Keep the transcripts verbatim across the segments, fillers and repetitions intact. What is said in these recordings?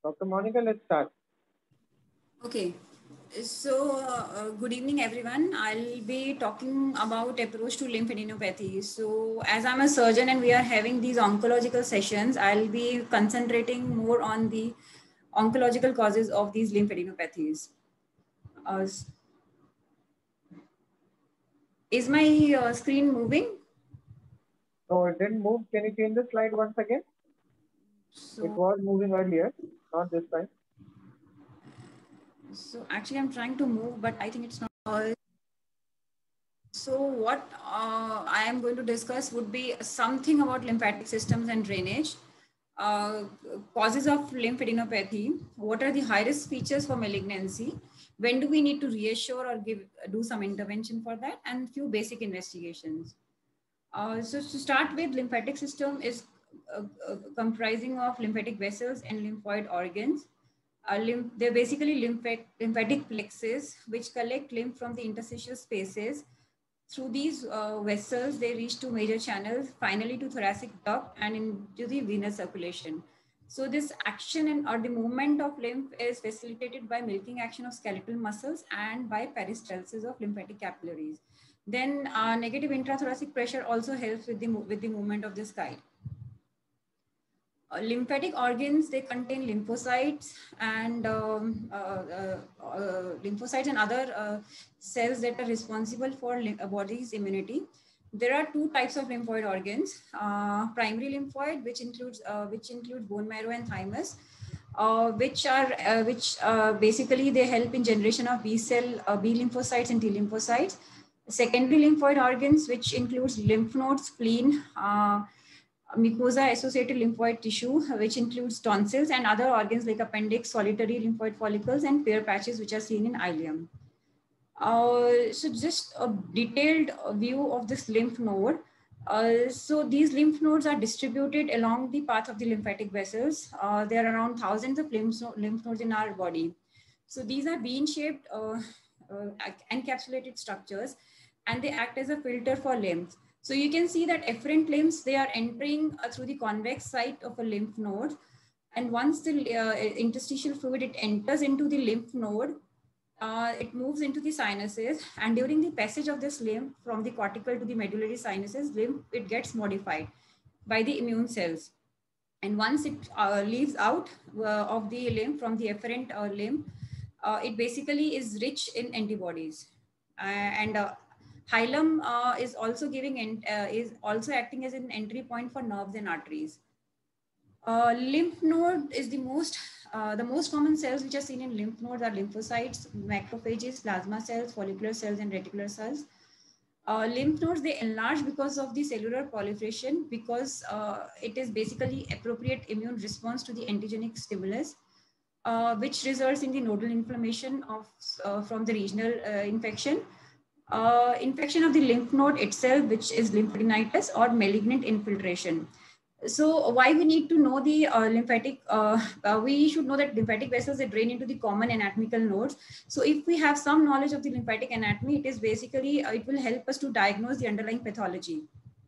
Doctor Monica, let's start. Okay, so uh, uh, good evening, everyone. I'll be talking about approach to lymphadenopathy. So, as I'm a surgeon and we are having these oncological sessions, I'll be concentrating more on the oncological causes of these lymphadenopathies. Uh, is my uh, screen moving? So it didn't move. Can you change the slide once again? It So, was moving earlier, not this time. so actually, I'm trying to move, but I think it's not. Uh, So what uh, I am going to discuss would be something about lymphatic systems and drainage, uh, causes of lymphadenopathy, what are the high risk features for malignancy, when do we need to reassure or give do some intervention for that, and few basic investigations. Uh, so to start with, lymphatic system is uh, uh, comprising of lymphatic vessels and lymphoid organs. Uh, lymph, they're basically lymphatic, lymphatic plexus, which collect lymph from the interstitial spaces. Through these uh, vessels, they reach to major channels, finally to thoracic duct and into the venous circulation. So this action and or the movement of lymph is facilitated by milking action of skeletal muscles and by peristalsis of lymphatic capillaries. Then uh, negative intrathoracic pressure also helps with the, with the movement of this guide. Uh, lymphatic organs, they contain lymphocytes and um, uh, uh, uh, lymphocytes and other uh, cells that are responsible for a body's immunity. There are two types of lymphoid organs: uh, primary lymphoid, which includes uh, which includes bone marrow and thymus, uh, which are uh, which uh, basically they help in generation of B cell, uh, B lymphocytes and T lymphocytes. Secondary lymphoid organs, which includes lymph nodes, spleen, uh, mucosa associated lymphoid tissue, which includes tonsils and other organs like appendix, solitary lymphoid follicles, and Peyer's patches, which are seen in ileum. Uh, so just a detailed view of this lymph node. Uh, so these lymph nodes are distributed along the path of the lymphatic vessels. Uh, there are around thousands of lymph, lymph nodes in our body. So these are bean-shaped uh, uh, encapsulated structures, and they act as a filter for lymph. So you can see that efferent lymphs, they are entering uh, through the convex site of a lymph node. And once the uh, interstitial fluid, it enters into the lymph node, uh, it moves into the sinuses, and during the passage of this lymph from the cortical to the medullary sinuses, lymph, it gets modified by the immune cells. And once it uh, leaves out uh, of the lymph from the efferent uh, lymph, uh, it basically is rich in antibodies. Uh, and uh, hilum uh, is also giving and uh, is also acting as an entry point for nerves and arteries. Uh, lymph node is the most uh, the most common cells which are seen in lymph nodes are lymphocytes, macrophages, plasma cells, follicular cells, and reticular cells. Uh, lymph nodes, they enlarge because of the cellular proliferation, because uh, it is basically appropriate immune response to the antigenic stimulus, uh, which results in the nodal inflammation of uh, from the regional uh, infection. Uh, infection of the lymph node itself, which is lymphadenitis, or malignant infiltration. So why we need to know the uh, lymphatic, uh, uh, we should know that lymphatic vessels, they drain into the common anatomical nodes. So if we have some knowledge of the lymphatic anatomy, it is basically, uh, it will help us to diagnose the underlying pathology.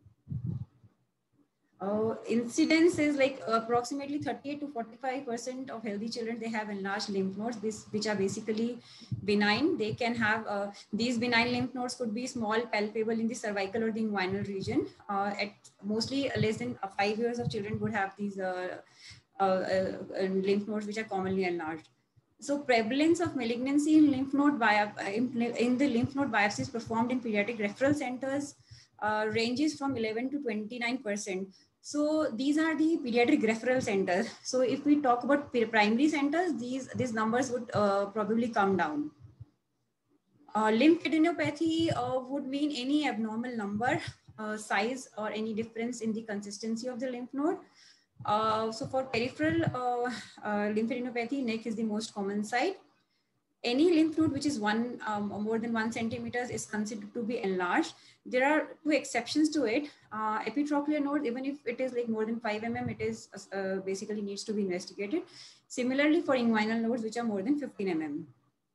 Uh, incidence is like approximately thirty-eight to forty-five percent of healthy children, they have enlarged lymph nodes, this, which are basically benign. They can have, uh, these benign lymph nodes could be small, palpable in the cervical or the inguinal region. Uh, at mostly less than uh, five years of children would have these uh, uh, uh, lymph nodes, which are commonly enlarged. So prevalence of malignancy in lymph node in the lymph node biopsies performed in pediatric referral centers uh, ranges from eleven to twenty-nine percent. So these are the pediatric referral centers. So if we talk about primary centers, these, these numbers would uh, probably come down. Uh, lymphadenopathy uh, would mean any abnormal number, uh, size, or any difference in the consistency of the lymph node. Uh, so for peripheral uh, uh, lymphadenopathy, neck is the most common site. Any lymph node which is one um, or more than one centimeters is considered to be enlarged. There are two exceptions to it. Uh, epitrochlear node, even if it is like more than five millimeters, it is uh, basically needs to be investigated. Similarly for inguinal nodes, which are more than fifteen millimeters.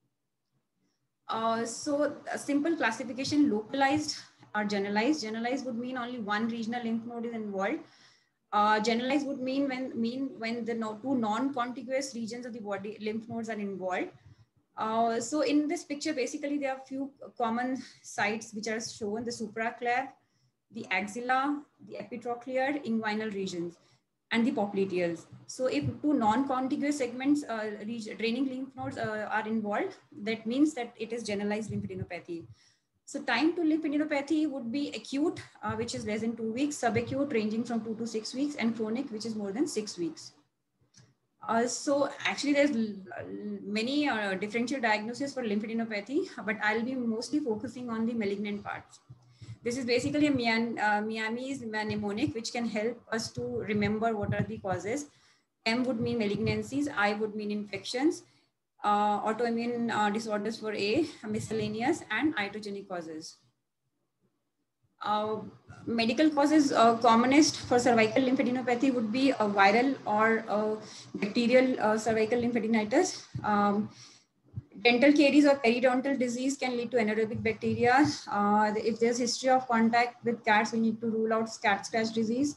Uh, so a simple classification: localized or generalized. Generalized would mean only one regional lymph node is involved. Uh, generalized would mean when mean when the no, two non-contiguous regions of the body lymph nodes are involved. Uh, so in this picture, basically there are few common sites which are shown: the supraclav, the axilla, the epitrochlear, inguinal regions, and the popliteals. So if two non-contiguous segments uh, draining lymph nodes uh, are involved, that means that it is generalized lymphadenopathy. So time to lymphadenopathy would be acute, uh, which is less than two weeks, subacute ranging from two to six weeks, and chronic, which is more than six weeks. Uh, so actually there's many uh, differential diagnoses for lymphadenopathy, but I'll be mostly focusing on the malignant parts. This is basically a Mian, uh, Miami's mnemonic, which can help us to remember what are the causes. M would mean malignancies, I would mean infections, uh, autoimmune uh, disorders for A, miscellaneous, and iatrogenic causes. Uh, medical causes uh, commonest for cervical lymphadenopathy would be a viral or a bacterial uh, cervical lymphadenitis. Um, dental caries or periodontal disease can lead to anaerobic bacteria. Uh, if there's history of contact with cats, we need to rule out cat scratch disease.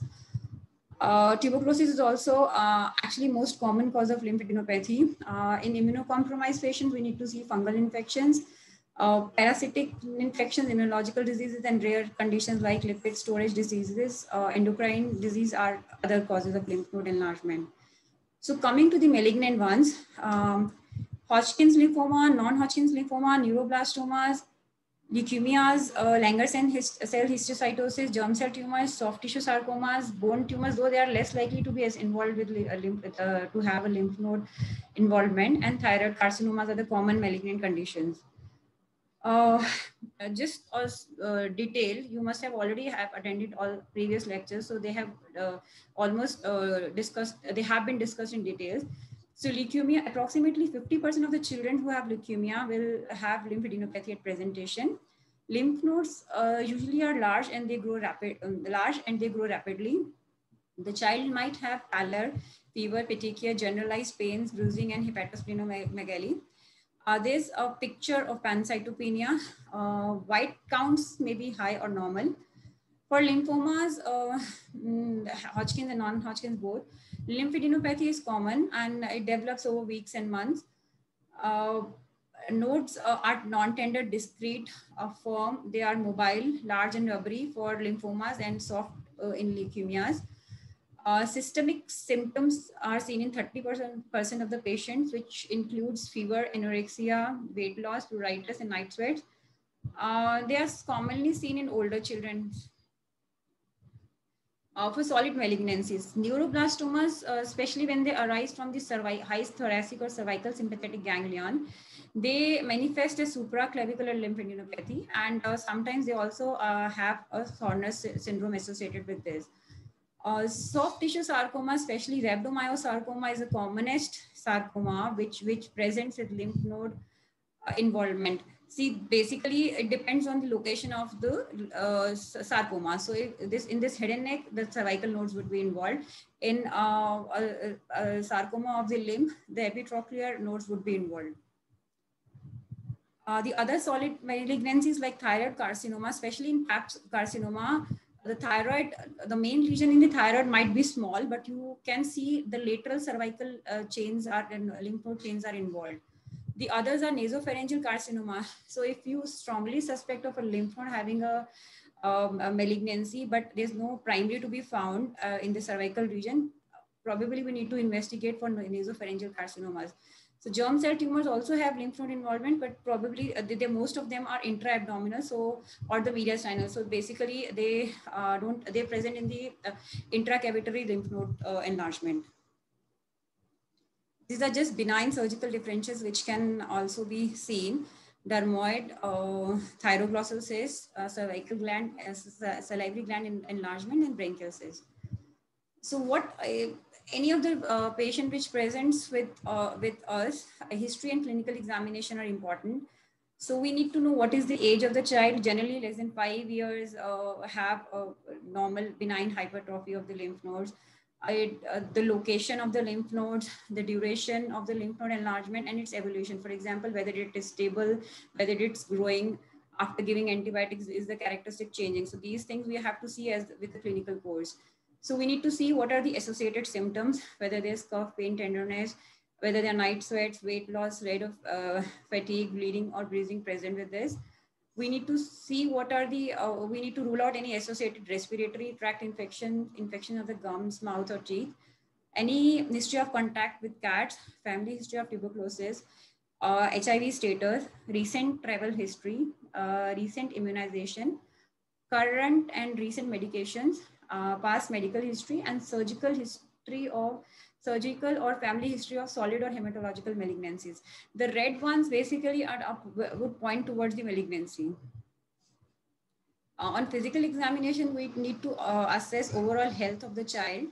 Uh, tuberculosis is also uh, actually most common cause of lymphadenopathy. Uh, in immunocompromised patients, we need to see fungal infections, uh, parasitic infections, immunological diseases, and rare conditions like lipid storage diseases, uh, endocrine disease are other causes of lymph node enlargement. So coming to the malignant ones, um, Hodgkin's lymphoma, non-Hodgkin's lymphoma, neuroblastomas, leukemias, uh, Langerhans hist cell histiocytosis, germ cell tumors, soft tissue sarcomas, bone tumors, though they are less likely to be as involved with a lymph, uh, to have a lymph node involvement, and thyroid carcinomas are the common malignant conditions. Uh, just as uh, detail, you must have already have attended all previous lectures, so they have uh, almost uh, discussed, they have been discussed in details. So leukemia, approximately fifty percent of the children who have leukemia will have lymphadenopathy at presentation. Lymph nodes uh, usually are large and they grow rapid, um, large and they grow rapidly. The child might have pallor, fever, petechia, generalized pains, bruising, and hepatosplenomegaly. Uh, there's a picture of pancytopenia. Uh, white counts may be high or normal. For lymphomas, uh, Hodgkin's and non-Hodgkin's both, lymphadenopathy is common and it develops over weeks and months. Uh, nodes uh, are non-tender, discrete, uh, firm. They are mobile, large and rubbery for lymphomas and soft uh, in leukemias. Uh, systemic symptoms are seen in thirty percent of the patients, which includes fever, anorexia, weight loss, pruritus, and night sweats. Uh, they are commonly seen in older children. Uh, for solid malignancies, neuroblastomas, uh, especially when they arise from the high thoracic or cervical sympathetic ganglion, they manifest as supraclavicular lymphadenopathy, and uh, sometimes they also uh, have a Thorner's syndrome associated with this. Uh, soft tissue sarcoma, especially rhabdomyosarcoma, is the commonest sarcoma which, which presents with lymph node uh, involvement. See, basically, it depends on the location of the uh, sarcoma. So, if this in this head and neck, the cervical nodes would be involved. In uh, a, a sarcoma of the limb, the epitrochlear nodes would be involved. Uh, the other solid malignancies like thyroid carcinoma, especially in Pabst carcinoma, the thyroid, the main lesion in the thyroid might be small, but you can see the lateral cervical uh, chains are and lymph node chains are involved. The others are nasopharyngeal carcinoma. So if you strongly suspect of a lymph node having a, um, a malignancy, but there's no primary to be found uh, in the cervical region, probably we need to investigate for nasopharyngeal carcinomas. So germ cell tumors also have lymph node involvement, but probably uh, they, they, most of them are intra-abdominal, so or the mediastinal. So basically, they uh, don't they're present in the uh, intracavitary lymph node uh, enlargement. These are just benign surgical differentials which can also be seen: dermoid, uh, thyroglossal cyst, uh, cervical gland, uh, salivary gland in, enlargement, and branchial cyst. So what? Uh, any of the uh, patient which presents with uh, with us, a history and clinical examination are important. So we need to know what is the age of the child. Generally less than five years uh, have a normal benign hypertrophy of the lymph nodes. It, uh, the location of the lymph nodes, the duration of the lymph node enlargement, and its evolution. For example, whether it is stable, whether it's growing after giving antibiotics, is the characteristic changing. So these things we have to see as with the clinical course. So we need to see what are the associated symptoms, whether there's cough, pain, tenderness, whether they're night sweats, weight loss, rate of uh, fatigue, bleeding, or bruising present with this. We need to see what are the, uh, we need to rule out any associated respiratory tract infection, infection of the gums, mouth, or teeth, any history of contact with cats, family history of tuberculosis, uh, H I V status, recent travel history, uh, recent immunization, current and recent medications, uh, past medical history, and surgical history of surgical or family history of solid or hematological malignancies. The red ones basically are up, would point towards the malignancy. Uh, on physical examination, we need to uh, assess overall health of the child.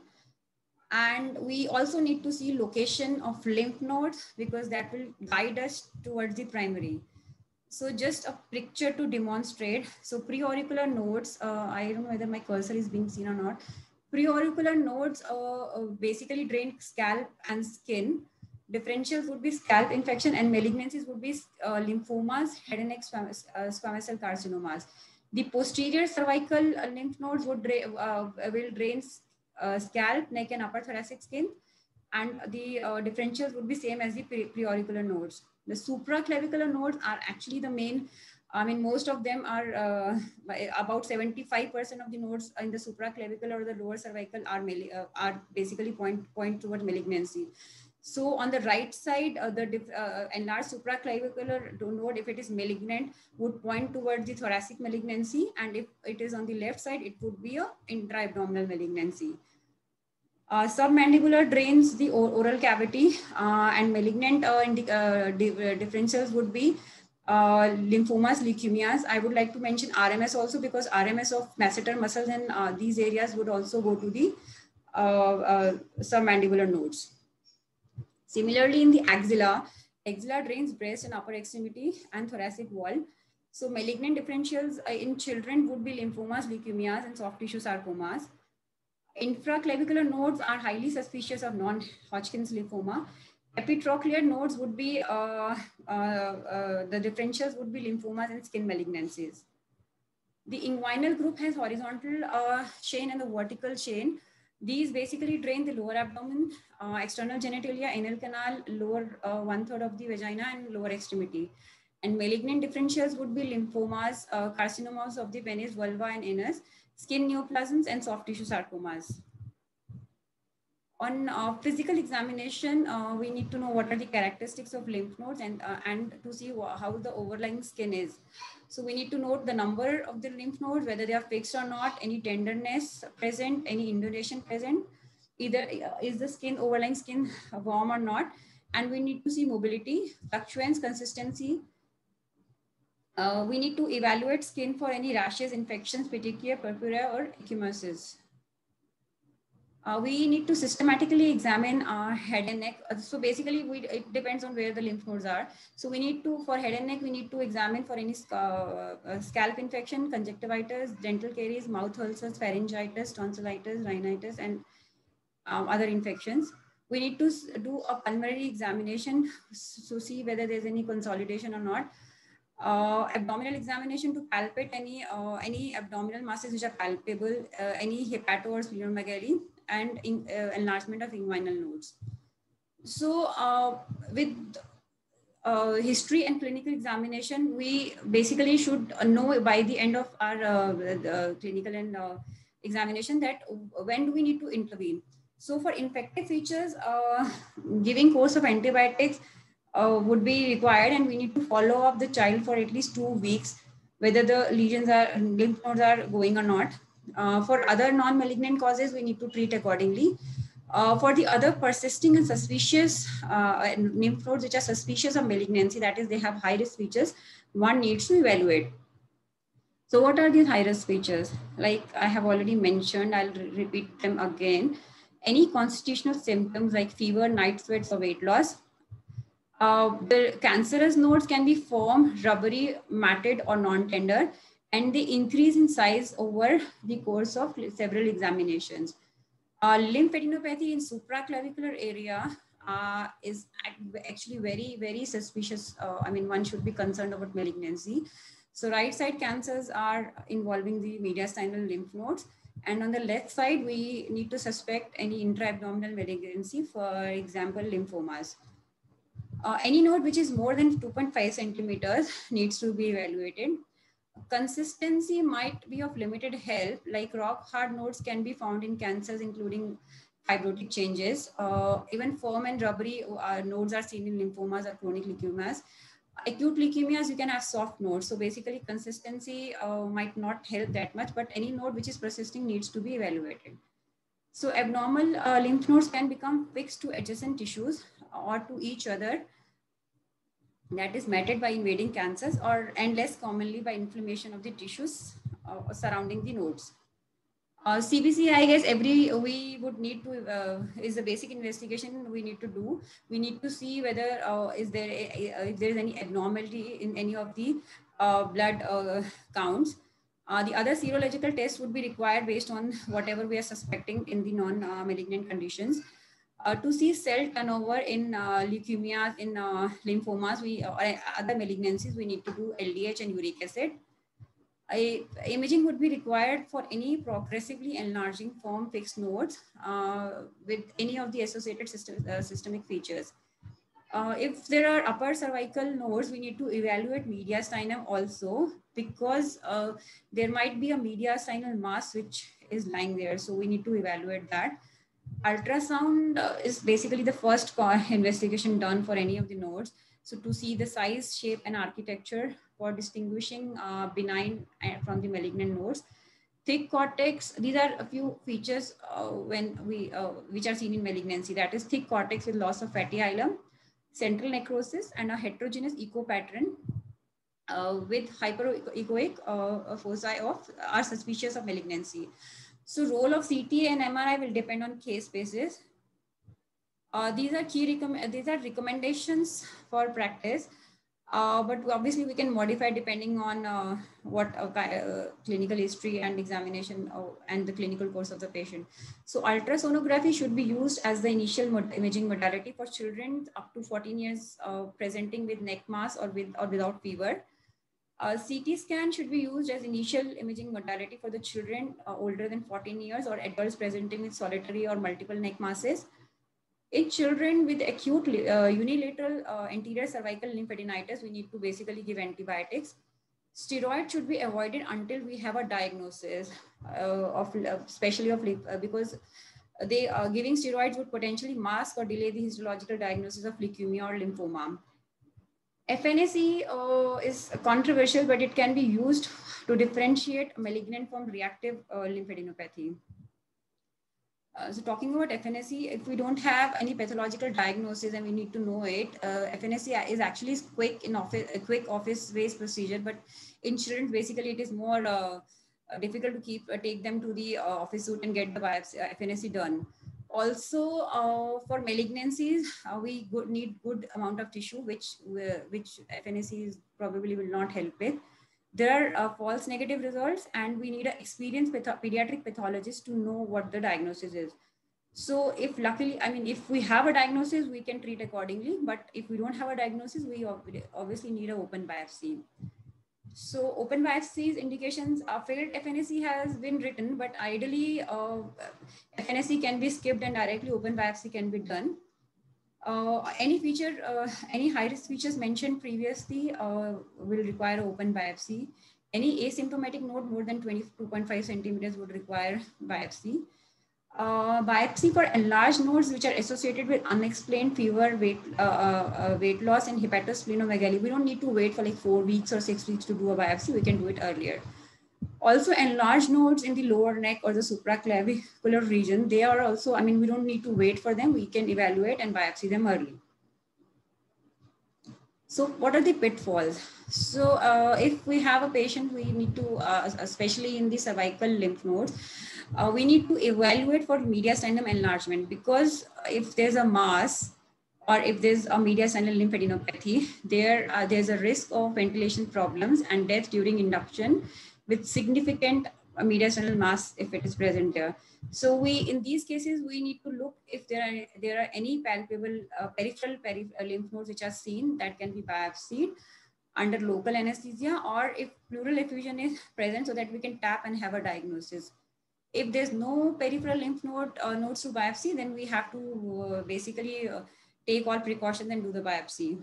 And we also need to see location of lymph nodes because that will guide us towards the primary. So just a picture to demonstrate. So preauricular nodes, uh, I don't know whether my cursor is being seen or not. Preauricular nodes uh, uh, basically drain scalp and skin. Differentials would be scalp infection, and malignancies would be uh, lymphomas, head and neck squamous, uh, squamous cell carcinomas. The posterior cervical uh, lymph nodes would dra uh, will drain uh, scalp, neck, and upper thoracic skin. And the uh, differentials would be same as the pre preauricular nodes. The supraclavicular nodes are actually the main, I mean, most of them are uh, about seventy-five percent of the nodes in the supraclavicular or the lower cervical are, uh, are basically point, point toward malignancy. So on the right side, uh, the uh, enlarged supraclavicular node, if it is malignant, would point towards the thoracic malignancy. And if it is on the left side, it would be a intra-abdominal malignancy. Uh, submandibular drains the oral cavity, uh, and malignant uh, uh, differentials would be uh, lymphomas, leukemias. I would like to mention R M S also, because R M S of masseter muscles in uh, these areas would also go to the uh, uh, submandibular nodes. Similarly, in the axilla, axilla drains breast and upper extremity and thoracic wall. So malignant differentials in children would be lymphomas, leukemias, and soft tissue sarcomas. Infraclavicular nodes are highly suspicious of non-Hodgkin's lymphoma. Epitrochlear nodes would be, uh, uh, uh, the differentials would be lymphomas and skin malignancies. The inguinal group has horizontal uh, chain and the vertical chain. These basically drain the lower abdomen, uh, external genitalia, anal canal, lower uh, one third of the vagina, and lower extremity. And malignant differentials would be lymphomas, uh, carcinomas of the penis, vulva, and anus, skin neoplasms, and soft tissue sarcomas. On uh, physical examination, uh, we need to know what are the characteristics of lymph nodes, and, uh, and to see how the overlying skin is. So we need to note the number of the lymph nodes, whether they are fixed or not, any tenderness present, any indonation present, either uh, is the skin, overlying skin warm or not. And we need to see mobility, fluctuance, consistency. Uh, we need to evaluate skin for any rashes, infections, petechiae, purpura, or ecchymosis. Uh, we need to systematically examine our head and neck. Uh, so basically, we, it depends on where the lymph nodes are. So we need to, for head and neck, we need to examine for any uh, uh, scalp infection, conjunctivitis, dental caries, mouth ulcers, pharyngitis, tonsillitis, rhinitis, and um, other infections. We need to do a pulmonary examination to see whether there's any consolidation or not. Uh, abdominal examination to palpate any uh, any abdominal masses which are palpable, uh, any hepato or splenomegaly, and in, uh, enlargement of inguinal nodes. So uh, with uh, history and clinical examination, we basically should know by the end of our uh, the clinical and uh, examination that when do we need to intervene. So for infective features, uh, giving course of antibiotics uh, would be required, and we need to follow up the child for at least two weeks, whether the lesions are, lymph nodes are going or not. Uh, for other non-malignant causes, we need to treat accordingly. Uh, for the other persisting and suspicious uh, lymph nodes which are suspicious of malignancy, that is, they have high risk features, one needs to evaluate. So what are these high risk features? Like I have already mentioned, I'll re repeat them again. Any constitutional symptoms like fever, night sweats, or weight loss. Uh, the cancerous nodes can be firm, rubbery, matted, or non-tender, and they increase in size over the course of several examinations. Uh, lymphadenopathy in supraclavicular area uh, is actually very, very suspicious. Uh, I mean, one should be concerned about malignancy. So right side cancers are involving the mediastinal lymph nodes. And on the left side, we need to suspect any intra-abdominal malignancy, for example, lymphomas. Uh, any node which is more than two point five centimeters needs to be evaluated. Consistency might be of limited help, like rock hard nodes can be found in cancers, including fibrotic changes. Uh, even firm and rubbery uh, nodes are seen in lymphomas or chronic leukemias. Acute leukemias, you can have soft nodes. So basically consistency uh, might not help that much, but any node which is persisting needs to be evaluated. So abnormal uh, lymph nodes can become fixed to adjacent tissues or to each other, that is matted by invading cancers, or and less commonly by inflammation of the tissues uh, surrounding the nodes. Uh, C B C, I guess every we would need to uh, is a basic investigation we need to do. We need to see whether uh, is there a, a, if there is any abnormality in any of the uh, blood uh, counts. Uh, the other serological tests would be required based on whatever we are suspecting in the non-malignant uh, conditions. Uh, to see cell turnover in uh, leukemias, in uh, lymphomas, we or other malignancies, we need to do L D H and uric acid. I, imaging would be required for any progressively enlarging form fixed nodes uh, with any of the associated system, uh, systemic features. Uh, if there are upper cervical nodes, we need to evaluate mediastinum also, because uh, there might be a mediastinal mass which is lying there. So we need to evaluate that. Ultrasound uh, is basically the first investigation done for any of the nodes. So to see the size, shape, and architecture for distinguishing uh, benign from the malignant nodes. Thick cortex, these are a few features uh, when we, uh, which are seen in malignancy. That is thick cortex with loss of fatty hilum, central necrosis, and a heterogeneous echo pattern uh, with hyperechoic uh, foci of are suspicious of malignancy. So role of C T and M R I will depend on case basis. Uh, these are key recomm these are recommendations for practice, uh, but obviously we can modify depending on uh, what uh, uh, clinical history and examination uh, and the clinical course of the patient. So ultrasonography should be used as the initial mod imaging modality for children up to fourteen years uh, presenting with neck mass or with or without fever. Uh, C T scan should be used as initial imaging modality for the children uh, older than fourteen years or adults presenting with solitary or multiple neck masses. In children with acute uh, unilateral uh, anterior cervical lymphadenitis, we need to basically give antibiotics. Steroid should be avoided until we have a diagnosis uh, of, uh, especially of uh, because they uh, giving steroids would potentially mask or delay the histological diagnosis of leukemia or lymphoma. F N A C uh, is controversial, but it can be used to differentiate malignant from reactive uh, lymphadenopathy. Uh, so talking about F N A C, if we don't have any pathological diagnosis and we need to know it, uh, F N A C is actually quick in office, a quick office-based procedure, but in children, basically it is more uh, difficult to keep uh, take them to the uh, office suite and get the biopsy, uh, F N A C done. Also, uh, for malignancies, uh, we good, need good amount of tissue, which uh, which F N A C probably will not help with. There are uh, false negative results, and we need an experienced path pediatric pathologist to know what the diagnosis is. So if luckily, I mean, if we have a diagnosis, we can treat accordingly. But if we don't have a diagnosis, we obviously need an open biopsy. So open biopsies indications, uh, failed F N A C has been written, but ideally uh, F N A C can be skipped and directly open biopsy can be done. Uh, any feature, uh, any high-risk features mentioned previously uh, will require open biopsy. Any asymptomatic node more than twenty-two point five centimeters would require biopsy. Uh, biopsy for enlarged nodes which are associated with unexplained fever, weight, uh, uh, weight loss, and hepatosplenomegaly. We don't need to wait for like four weeks or six weeks to do a biopsy. We can do it earlier. Also, enlarged nodes in the lower neck or the supraclavicular region, they are also, I mean, we don't need to wait for them. We can evaluate and biopsy them early. So what are the pitfalls? So uh, if we have a patient, we need to, uh, especially in the cervical lymph nodes, uh, we need to evaluate for mediastinum enlargement, because if there's a mass or if there's a mediastinal lymphadenopathy, there uh, there's a risk of ventilation problems and death during induction with significant mediastinal mass if it is present there. So we, in these cases, we need to look if there are there are any palpable uh, peripheral periph lymph nodes which are seen that can be biopsied under local anesthesia, or if pleural effusion is present, so that we can tap and have a diagnosis. If there's no peripheral lymph node uh, nodes to biopsy, then we have to uh, basically uh, take all precautions and do the biopsy.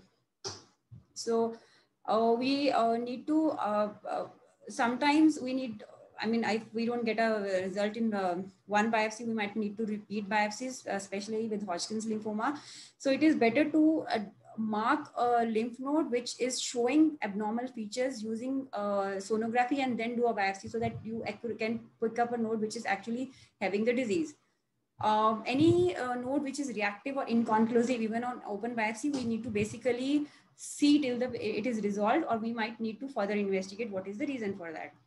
So uh, we uh, need to, uh, uh, sometimes we need, I mean, if we don't get a result in uh, one biopsy, we might need to repeat biopsies, especially with Hodgkin's lymphoma. So it is better to uh, mark a lymph node which is showing abnormal features using uh, sonography, and then do a biopsy so that you can pick up a node which is actually having the disease. Um, any uh, node which is reactive or inconclusive, even on open biopsy, we need to basically see till the it is resolved, or we might need to further investigate what is the reason for that.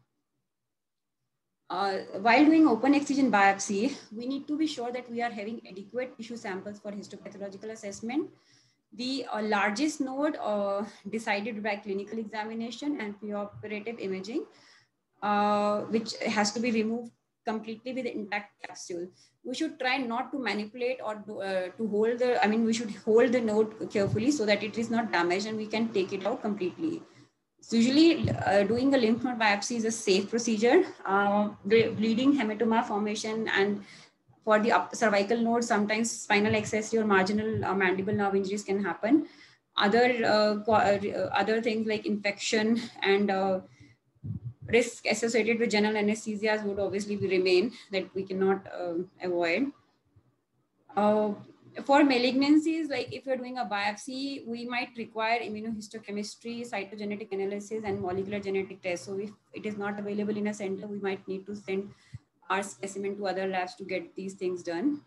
Uh, while doing open excision biopsy, we need to be sure that we are having adequate tissue samples for histopathological assessment. The uh, largest node uh, decided by clinical examination and preoperative imaging, uh, which has to be removed completely with intact capsule. We should try not to manipulate or do, uh, to hold the, I mean, we should hold the node carefully so that it is not damaged and we can take it out completely. So usually uh, doing a lymph node biopsy is a safe procedure. Uh, the bleeding hematoma formation, and for the up cervical node, sometimes spinal accessory or marginal uh, mandible nerve injuries can happen. Other, uh, other things like infection and uh, risk associated with general anesthesias would obviously remain, that we cannot uh, avoid. Uh, for malignancies, like if you're doing a biopsy, we might require immunohistochemistry, cytogenetic analysis, and molecular genetic tests. So if it is not available in a center, we might need to send our specimen to other labs to get these things done.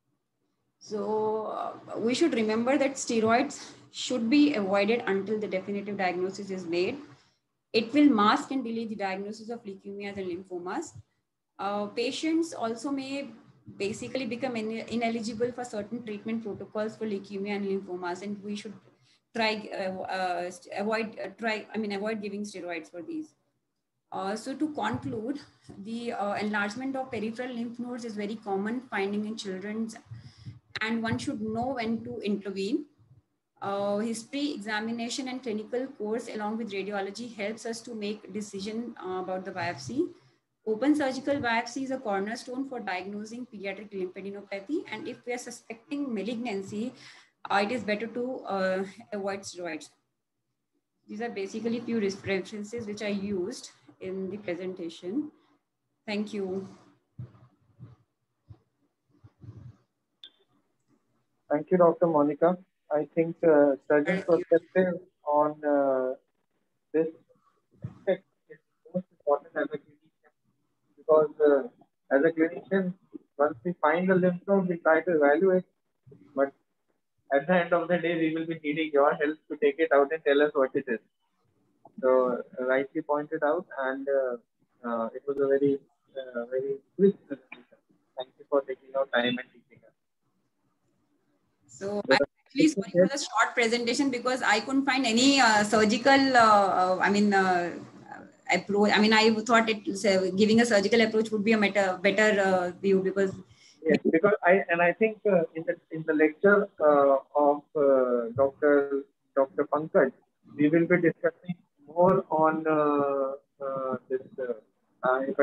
So uh, we should remember that steroids should be avoided until the definitive diagnosis is made. It will mask and delay the diagnosis of leukemias and lymphomas. Uh, patients also may basically become in, ineligible for certain treatment protocols for leukemia and lymphomas, and we should try uh, uh, avoid uh, try I mean avoid giving steroids for these. Uh, so to conclude, the uh, enlargement of peripheral lymph nodes is very common finding in children, and one should know when to intervene. Uh, history, examination, and clinical course along with radiology helps us to make decision uh, about the biopsy. Open surgical biopsy is a cornerstone for diagnosing pediatric lymphadenopathy, and if we are suspecting malignancy, uh, it is better to uh, avoid steroids. These are basically few references which I used in the presentation. Thank you. Thank you, Doctor Monica. I think uh, surgeon perspective on uh, this aspect is most important as a clinician, because uh, as a clinician, once we find the lymph node, we try to evaluate, but at the end of the day, we will be needing your help to take it out and tell us what it is. So uh, rightly pointed out, and uh, uh, it was a very, uh, very quick presentation. Thank you for taking your time and teaching us. So I'm actually sorry for the short presentation because I couldn't find any uh, surgical, uh, I mean, uh, approach. I mean, I thought it uh, giving a surgical approach would be a better, better uh, view, because yes, because I and I think uh, in the in the lecture uh, of uh, Doctor Doctor Pankaj, we will be discussing more on uh, uh, this. Uh, uh, if